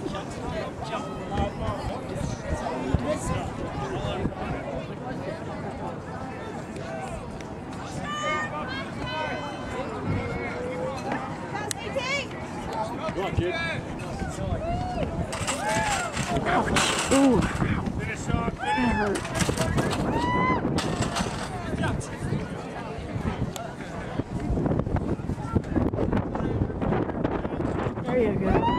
Go on, kid. Ouch. Ooh. That hurt. There you go.